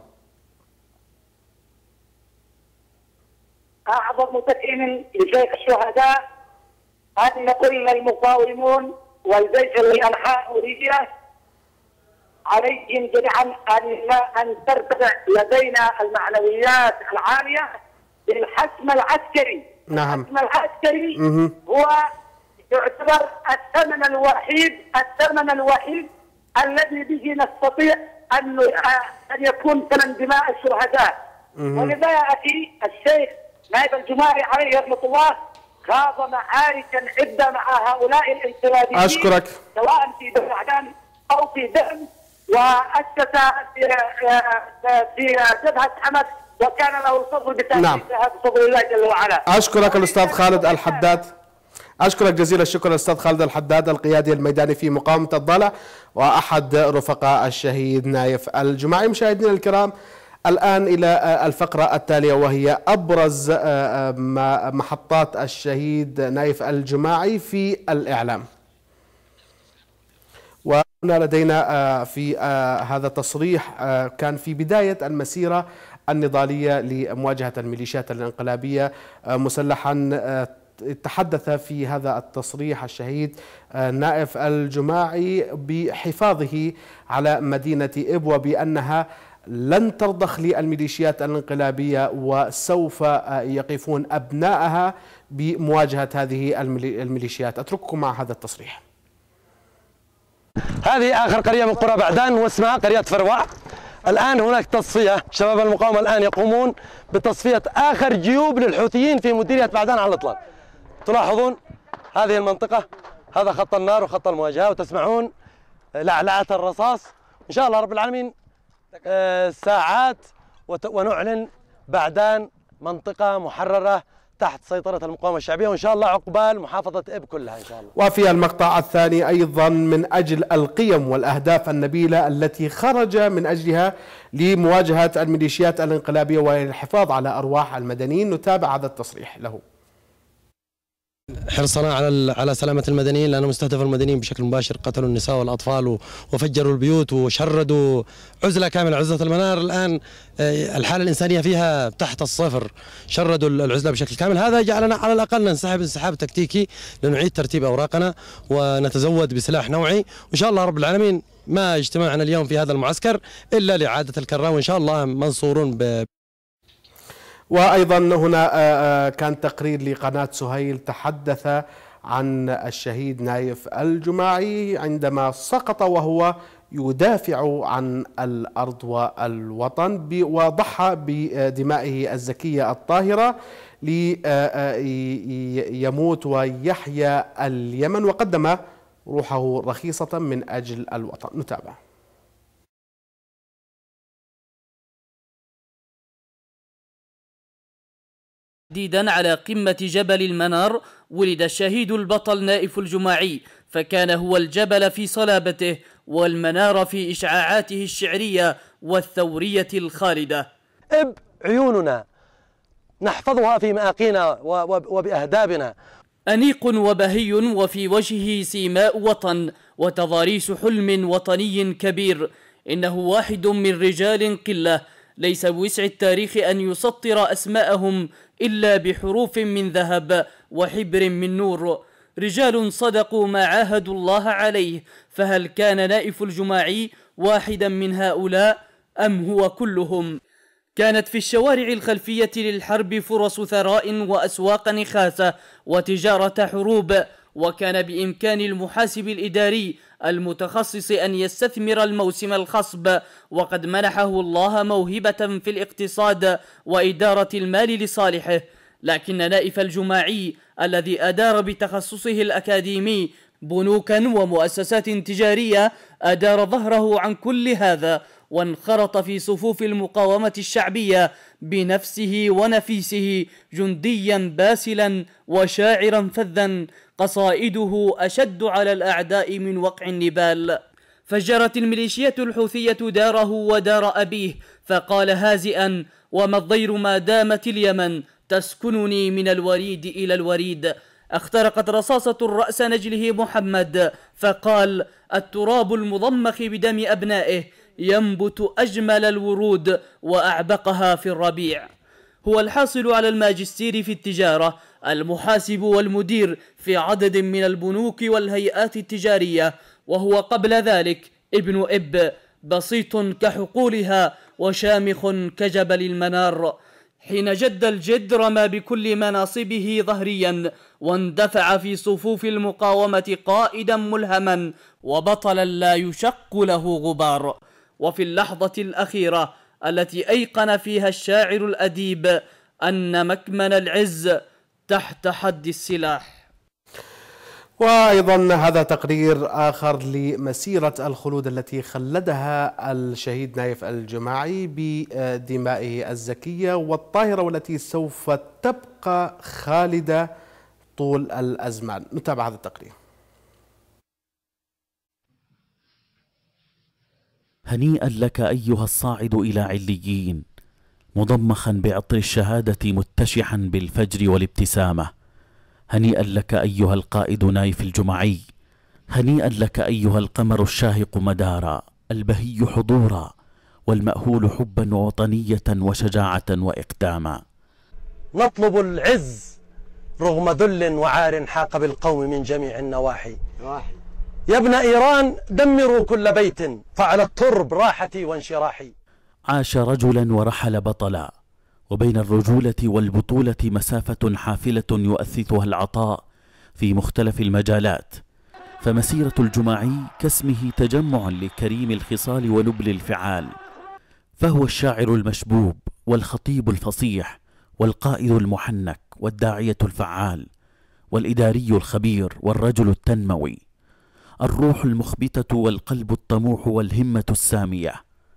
[SPEAKER 6] أعظم تكريم لشيخ الشهداء أن كل المقاومون والجيش الأنحاء سوريا عليهم جميعا ان ان ترتفع لدينا المعنويات العاليه للحسم العسكري.
[SPEAKER 1] نعم.
[SPEAKER 6] الحسم العسكري هو يعتبر الثمن الوحيد الثمن الوحيد الذي به نستطيع ان ان يكون ثمن دماء الشهداء. ولذا ياتي الشيخ نايف الجماعي عليه رحمه الله خاض معاركا عده مع هؤلاء الانقلابيين.
[SPEAKER 1] اشكرك.
[SPEAKER 6] سواء في دمعدان او في دم، وأسس في في جبهة حمد وكان له الفضل بتأسيسها. نعم. بفضل الله جل وعلا.
[SPEAKER 1] أشكرك الأستاذ خالد الحداد. أشكرك جزيل الشكر الأستاذ خالد الحداد، القيادي الميداني في مقاومة الضالع وأحد رفقاء الشهيد نايف الجماعي. مشاهدينا الكرام، الآن إلى الفقرة التالية وهي أبرز محطات الشهيد نايف الجماعي في الإعلام. وهنا لدينا في هذا التصريح كان في بداية المسيرة النضالية لمواجهة الميليشيات الانقلابية مسلحا. تحدث في هذا التصريح الشهيد نايف الجماعي بحفاظه على مدينة إب وبأنها لن ترضخ للميليشيات الانقلابية وسوف يقفون أبنائها بمواجهة هذه الميليشيات. أترككم مع هذا التصريح.
[SPEAKER 3] هذه آخر قرية من قرى بعدان واسمها قرية فروع. الآن هناك تصفية، شباب المقاومة الآن يقومون بتصفية آخر جيوب للحوثيين في مديرية بعدان على الإطلاق. تلاحظون هذه المنطقة، هذا خط النار وخط المواجهة، وتسمعون لعلعة الرصاص. إن شاء الله رب العالمين ساعات ونعلن بعدان منطقة محررة تحت سيطرة المقاومة الشعبية، وإن شاء الله عقبال محافظة إب كلها إن شاء الله.
[SPEAKER 1] وفي المقطع الثاني أيضا من أجل القيم والأهداف النبيلة التي خرج من أجلها لمواجهة الميليشيات الانقلابية والحفاظ على أرواح المدنيين، نتابع هذا التصريح له.
[SPEAKER 3] حرصنا على على سلامة المدنيين، لأنه مستهدف المدنيين بشكل مباشر، قتلوا النساء والأطفال وفجروا البيوت وشردوا عزلة كاملة، عزلة المنار الآن الحالة الإنسانية فيها تحت الصفر، شردوا العزلة بشكل كامل. هذا جعلنا على الأقل ننسحب انسحاب تكتيكي لنعيد ترتيب أوراقنا ونتزود بسلاح نوعي، وإن شاء الله رب العالمين ما اجتماعنا اليوم في هذا المعسكر إلا لإعادة الكرة، وإن شاء الله منصورون ب
[SPEAKER 1] وأيضا هنا كان تقرير لقناة سهيل تحدث عن الشهيد نايف الجماعي عندما سقط وهو يدافع عن الأرض والوطن وضحى بدمائه الزكية الطاهرة ليموت ويحيا اليمن، وقدم روحه رخيصة من أجل الوطن. نتابع.
[SPEAKER 8] تحديدا على قمة جبل المنار ولد الشهيد البطل نايف الجماعي، فكان هو الجبل في صلابته والمنار في إشعاعاته الشعرية والثورية الخالدة.
[SPEAKER 3] إب عيوننا نحفظها في مآقينا وبأهدابنا.
[SPEAKER 8] أنيق وبهي وفي وجهه سيماء وطن وتضاريس حلم وطني كبير. إنه واحد من رجال قلة ليس بوسع التاريخ أن يسطر أسماءهم إلا بحروف من ذهب وحبر من نور. رجال صدقوا ما عاهدوا الله عليه، فهل كان نايف الجماعي واحدا من هؤلاء أم هو كلهم؟ كانت في الشوارع الخلفية للحرب فرص ثراء وأسواق نخاسة وتجارة حروب، وكان بإمكان المحاسب الإداري المتخصص أن يستثمر الموسم الخصب، وقد منحه الله موهبة في الاقتصاد وإدارة المال لصالحه. لكن نايف الجماعي الذي أدار بتخصصه الأكاديمي بنوكا ومؤسسات تجارية أدار ظهره عن كل هذا وانخرط في صفوف المقاومة الشعبية بنفسه ونفيسه، جنديا باسلا وشاعرا فذا قصائده أشد على الأعداء من وقع النبال. فجرت الميليشيات الحوثية داره ودار أبيه، فقال هازئا: وما الضير ما دامت اليمن تسكنني من الوريد إلى الوريد. اخترقت رصاصة رأس نجله محمد، فقال: التراب المضمخ بدم أبنائه ينبت أجمل الورود وأعبقها في الربيع. هو الحاصل على الماجستير في التجارة، المحاسب والمدير في عدد من البنوك والهيئات التجارية، وهو قبل ذلك ابن إب، بسيط كحقولها وشامخ كجبل المنار. حين جد الجد رمى بكل مناصبه ظهريا واندفع في صفوف المقاومة قائدا ملهما وبطلا لا يشق له غبار. وفي اللحظة الأخيرة التي أيقن فيها الشاعر الأديب أن مكمن العز تحت حد السلاح.
[SPEAKER 1] وأيضا هذا تقرير آخر لمسيرة الخلود التي خلدها الشهيد نايف الجماعي بدمائه الزكية والطاهرة، والتي سوف تبقى خالدة طول الأزمان. نتابع هذا التقرير.
[SPEAKER 4] هنيئا لك أيها الصاعد إلى عليين، مضمخا بعطر الشهادة متشحا بالفجر والابتسامة. هنيئا لك أيها القائد نايف الجمعي، هنيئا لك أيها القمر الشاهق مدارا، البهي حضورا، والمأهول حبا ووطنية وشجاعة وإقداما.
[SPEAKER 3] نطلب العز رغم ذل وعار حاق بالقوم من جميع النواحي. يا ابن إيران دمروا كل بيت فعلى الترب راحتي وانشراحي.
[SPEAKER 4] عاش رجلا ورحل بطلا، وبين الرجولة والبطولة مسافة حافلة يؤثثها العطاء في مختلف المجالات. فمسيرة الجماعي كاسمه تجمع لكريم الخصال ونبل الفعال، فهو الشاعر المشبوب والخطيب الفصيح والقائد المحنك والداعية الفعال والإداري الخبير والرجل التنموي، الروح المخبتة والقلب الطموح والهمة السامية.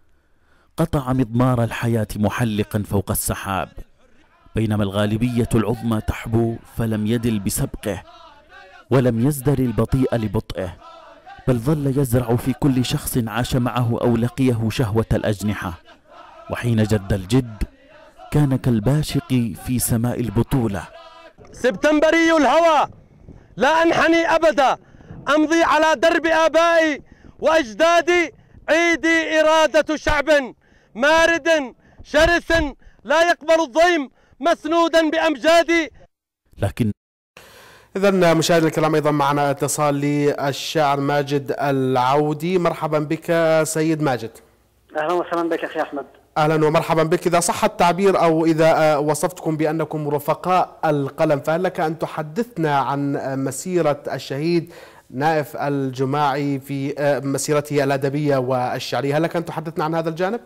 [SPEAKER 4] قطع مضمار الحياة محلقا فوق السحاب، بينما الغالبية العظمى تحبو فلم يدل بسبقه ولم يزدر البطيء لبطئه، بل ظل يزرع في كل شخص عاش معه أو لقيه شهوة الأجنحة، وحين جد الجد كان كالباشق في سماء البطولة.
[SPEAKER 3] سبتمبري الهوى لا أنحني أبدا، أمضي على درب آبائي وأجدادي، عيدي إرادة شعب مارد شرس لا يقبل الضيم مسنودا بأمجادي.
[SPEAKER 1] لكن إذن مشاهدينا الكرام أيضا معنا اتصال للشاعر ماجد العودي. مرحبا بك سيد ماجد.
[SPEAKER 6] أهلا وسهلا بك أخي أحمد.
[SPEAKER 1] أهلا ومرحبا بك. إذا صح التعبير أو إذا وصفتكم بأنكم رفقاء القلم، فهل لك أن تحدثنا عن مسيرة الشهيد نايف الجماعي في مسيرته الأدبية والشعرية؟ هل لك أن تحدثنا عن هذا الجانب؟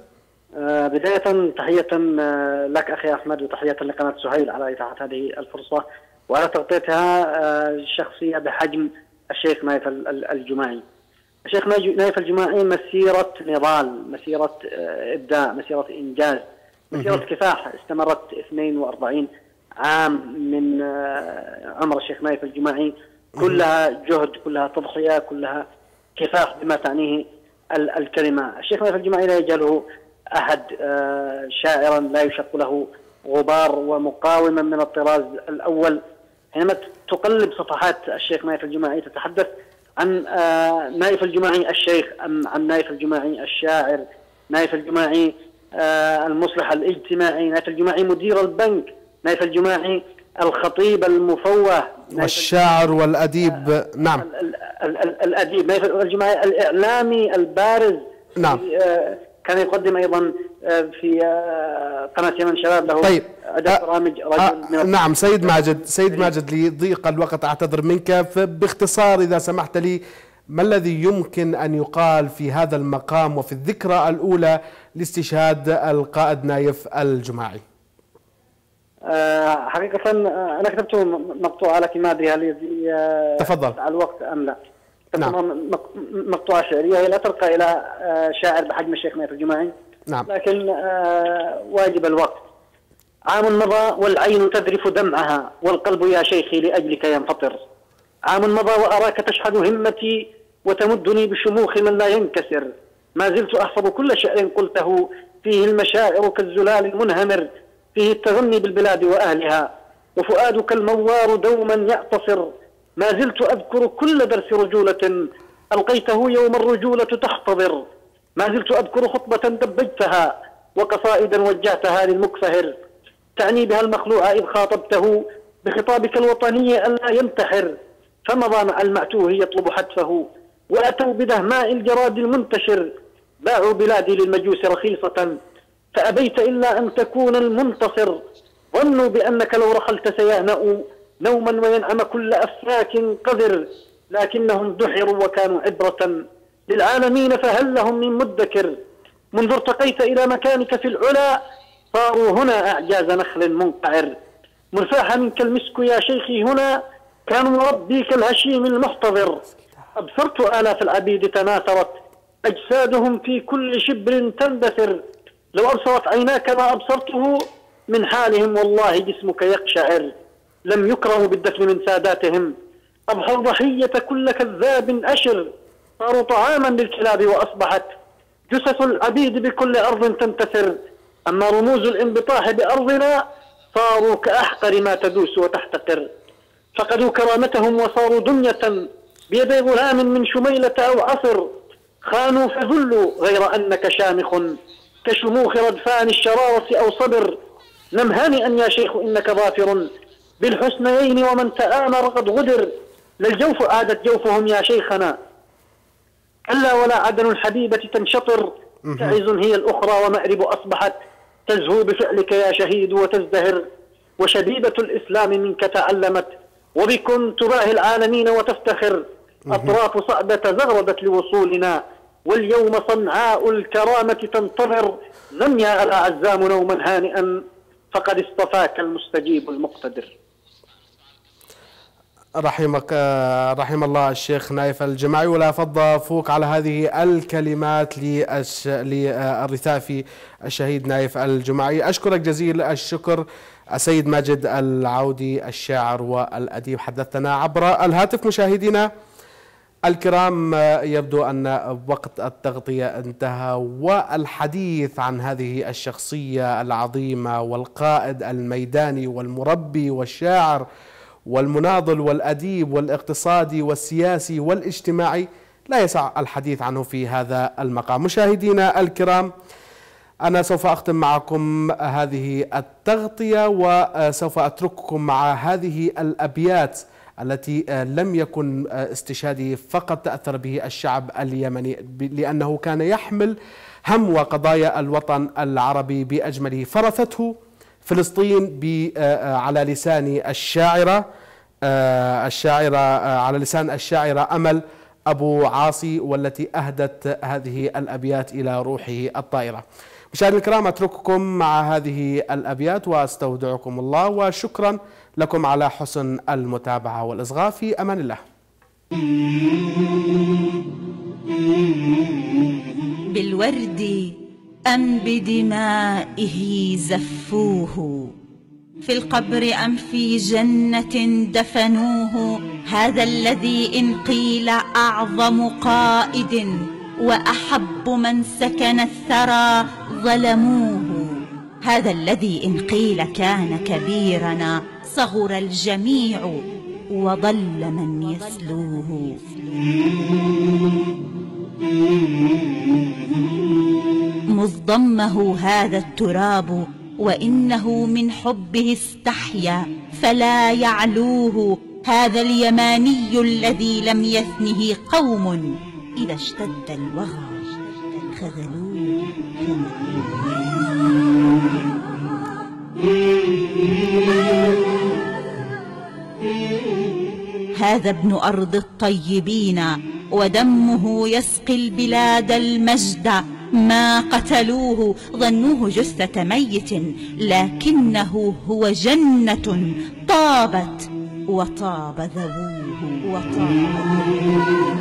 [SPEAKER 6] بداية تحية لك أخي أحمد، وتحية لقناة سهيل على إتاحة هذه الفرصة وعلى تغطيتها شخصية بحجم الشيخ نايف الجماعي. الشيخ نايف الجماعي مسيرة نضال، مسيرة إبداع، مسيرة إنجاز، مسيرة كفاح استمرت اثنين وأربعين عام من عمر الشيخ نايف الجماعي، كلها جهد، كلها تضحية، كلها كفاح بما تعنيه الكلمة. الشيخ نايف الجماعي لا يجعله أحد شاعرا لا يشق له غبار ومقاوما من الطراز الأول. حينما تقلب صفحات الشيخ نايف الجماعي تتحدث عن نايف الجماعي الشيخ أم عن نايف الجماعي الشاعر، نايف الجماعي المصلح الاجتماعي، نايف الجماعي مدير البنك، نايف الجماعي الخطيب المفوه،
[SPEAKER 1] والشاعر والأديب. نعم،
[SPEAKER 6] الأديب، نايف الجماعي الإعلامي البارز.
[SPEAKER 1] نعم،
[SPEAKER 6] كان يقدم أيضا في قناة يمن شباب له
[SPEAKER 1] طيب.
[SPEAKER 6] عدة برامج.
[SPEAKER 1] رجل نعم سيد ماجد، سيد ماجد لضيق الوقت أعتذر منك، فباختصار إذا سمحت لي، ما الذي يمكن أن يقال في هذا المقام وفي الذكرى الأولى لاستشهاد القائد نايف الجماعي؟
[SPEAKER 6] أه حقيقة أنا كتبته مقطوعة، لكن ما أدري هل
[SPEAKER 1] تفضل
[SPEAKER 6] على الوقت أم لا.
[SPEAKER 1] نعم.
[SPEAKER 6] مقطوعة شعرية هي لا ترقى إلى شاعر بحجم الشيخ نايف الجماعي.
[SPEAKER 1] نعم.
[SPEAKER 6] لكن واجب الوقت. عام مضى والعين تذرف دمعها، والقلب يا شيخي لأجلك ينفطر. عام مضى وأراك تشحذ همتي وتمدني بشموخ من لا ينكسر. ما زلت أحفظ كل شعر قلته، فيه المشاعر كالزلال المنهمر، فيه التغني بالبلاد وأهلها، وفؤادك الموار دوما يعتصر. ما زلت أذكر كل درس رجولة ألقيته يوم الرجولة تحتضر. ما زلت أذكر خطبة دبجتها وقصائدا وجهتها للمكفهر، تعني بها المخلوع إذ خاطبته بخطابك الوطني ألا ينتحر. فمضى مع المعتوه يطلب حتفه، وأتوا بدهماء الجراد المنتشر. باعوا بلادي للمجوس رخيصة، فأبيت إلا أن تكون المنتصر. ظنوا بأنك لو رحلت سيهنأوا نوما وينعم كل أفاك قذر، لكنهم دحروا وكانوا عبرة للعالمين، فهل لهم من مدكر. منذ ارتقيت إلى مكانك في العلا، صاروا هنا أعجاز نخل منقعر. منفاح منك المسك يا شيخي هنا، كانوا ربي كالهشيم المحتضر. أبصرت آلاف العبيد تناثرت، أجسادهم في كل شبر تندثر. لو أبصرت عيناك ما أبصرته من حالهم، والله جسمك يقشعر.
[SPEAKER 9] لم يكرهوا بالدفن من ساداتهم، أضحوا الضحية كل كذاب أشر، صاروا طعاما للكلاب وأصبحت جثث العبيد بكل أرض تنتثر، أما رموز الانبطاح بأرضنا صاروا كأحقر ما تدوس وتحتقر، فقدوا كرامتهم وصاروا دنية بيد غلام من شميلة أو عصر، خانوا فذلوا غير أنك شامخ كشموخ ردفان الشرارة أو صبر، نم هانئا يا شيخ إنك ظافر بالحسنيين ومن تآمر قد غدر، للجوف عادت جوفهم يا شيخنا كلا ولا عدن الحبيبة تنشطر، تعز هي الأخرى ومأرب أصبحت تزهو بفعلك يا شهيد وتزدهر، وشبيبة الإسلام منك تعلمت وبكن تباهي العالمين وتفتخر، أطراف صعدة زغردت لوصولنا واليوم صنعاء الكرامة تنتظر، نم يا ألا عزام نوما هانئا فقد اصطفاك المستجيب المقتدر.
[SPEAKER 1] رحمك رحم الله الشيخ نايف الجماعي، ولا فض فوق على هذه الكلمات للرثافي الشهيد نايف الجماعي. أشكرك جزيل الشكر السيد ماجد العودي الشاعر والأديب، حدثنا عبر الهاتف. مشاهدينا الكرام، يبدو أن وقت التغطية انتهى، والحديث عن هذه الشخصية العظيمة والقائد الميداني والمربي والشاعر والمناضل والأديب والاقتصادي والسياسي والاجتماعي لا يسع الحديث عنه في هذا المقام. مشاهدينا الكرام، أنا سوف أختم معكم هذه التغطية وسوف أترككم مع هذه الأبيات التي لم يكن استشهادي فقط تأثر به الشعب اليمني، لأنه كان يحمل هم وقضايا الوطن العربي بأجمله. فرثته فلسطين على لسان الشاعرة الشاعرة على لسان الشاعرة أمل أبو عاصي، والتي أهدت هذه الأبيات إلى روحه الطائرة. مشاهدينا الكرام، أترككم مع هذه الأبيات وأستودعكم الله، وشكرا لكم على حسن المتابعة والإصغاء. في أمان الله.
[SPEAKER 10] بالورد أم بدمائه زفوه، في القبر أم في جنة دفنوه، هذا الذي إن قيل أعظم قائد وأحب من سكن الثرى ظلموه، هذا الذي إن قيل كان كبيرنا صغر الجميع وضل من يسلوه. مذ ضمه هذا التراب وإنه من حبه استحيا فلا يعلوه، هذا اليماني الذي لم يثنه قوم إذا اشتد الوغى خذلوه. هذا ابن أرض الطيبين ودمه يسقي البلاد المجد، ما قتلوه ظنوه جثة ميت لكنه هو جنة طابت وطاب ذووه وطاب ذووه.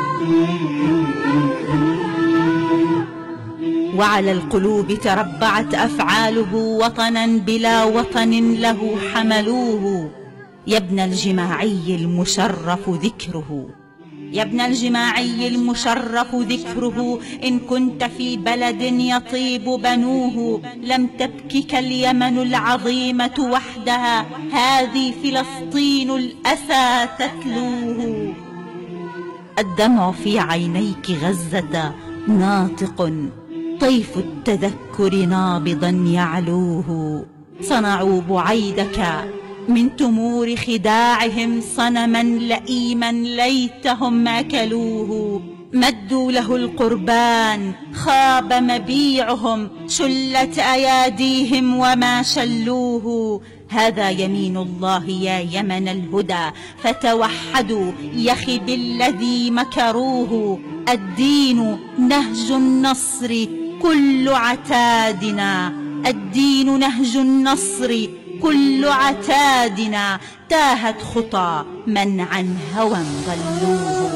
[SPEAKER 10] وعلى القلوب تربعت أفعاله وطنا بلا وطن له حملوه. يا ابن الجماعي المشرف ذكره، يا ابن الجماعي المشرف ذكره، إن كنت في بلد يطيب بنوه لم تبكك اليمن العظيمة وحدها، هذه فلسطين الأسى تتلوه. الدمع في عينيك غزة ناطق، طيف التذكر نابضا يعلوه. صنعوا بعيدك من تمور خداعهم صنما لئيما ليتهم أكلوه. مدوا له القربان خاب مبيعهم، شلت أياديهم وما شلوه. هذا يمين الله يا يمن الهدى، فتوحدوا يخي بالذي مكروه. الدين نهج النصر كل عتادنا، الدين نهج النصر كل عتادنا، تاهت خطى من عن هوى ضلوه.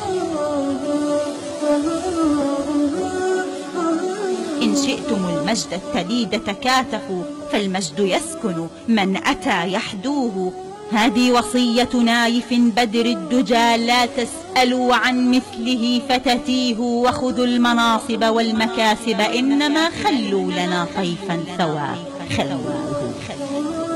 [SPEAKER 10] إن شئتم المجد التليد تكاتفوا، فالمجد يسكن من أتى يحدوه. هذه وصية نايف بدر الدجى، لا تسألوا عن مثله فتتيه، وخذوا المناصب والمكاسب، إنما خلوا لنا طيفا ثوى خلوه.